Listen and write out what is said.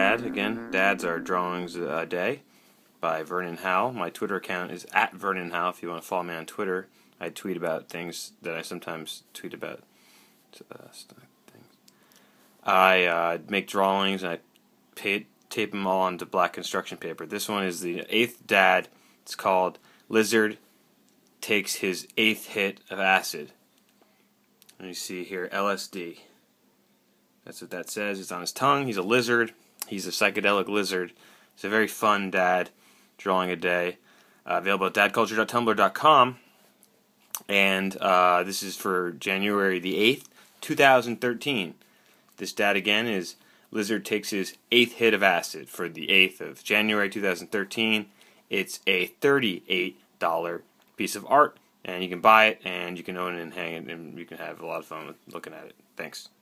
Dad. Again, Dads are Drawings a Day by Vernon Howell. My Twitter account is @VernonHowell if you want to follow me on Twitter. I tweet about things that I sometimes tweet about. I make drawings and I tape them all onto black construction paper. This one is the 8th dad. It's called Lizard Takes His 8th Hit of Acid. And you see here LSD. That's what that says. It's on his tongue. He's a lizard. He's a psychedelic lizard. It's a very fun dad drawing a day. Available at dadculture.tumblr.com. And this is for January the 8th, 2013. This dad again is Lizard Takes His 8th Hit of Acid for the 8th of January 2013. It's a $38 piece of art, and you can buy it, and you can own it and hang it, and you can have a lot of fun with looking at it. Thanks.